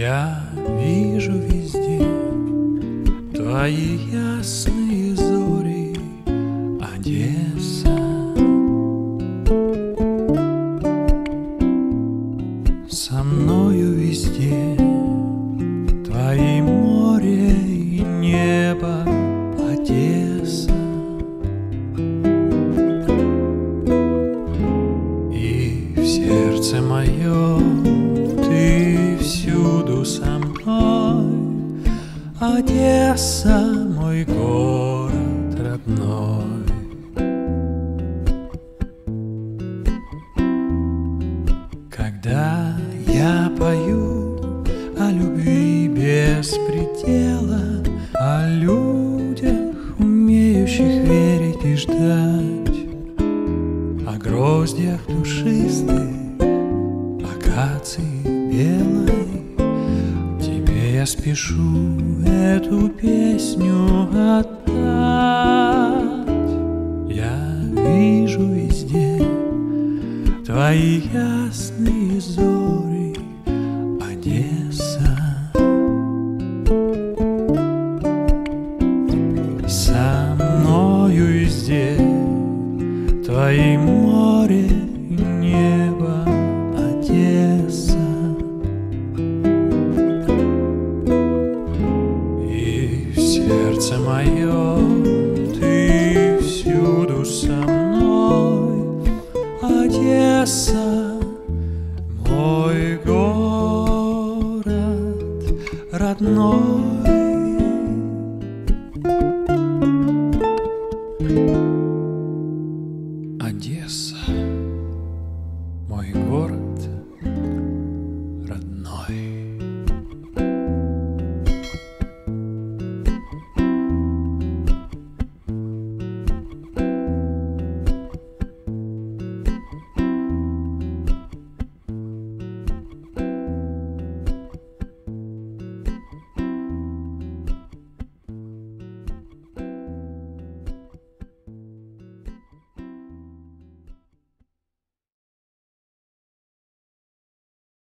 Я вижу везде твои ясные зори, Одесса. Со мною везде твои море и небо, Одесса. И в сердце моем ты всюду со мной, Одесса, мой город родной. Когда я пою о любви без предела, о людях, умеющих верить и ждать, о гроздьях душистых, акации белой, тебе я спешу эту песню отдать. Я вижу везде твои ясные зори, Одесса. Со мною везде твои море и небо, Одесса. И в сердце моем ты всюду со мной, Одесса, мой город родной. Одесса.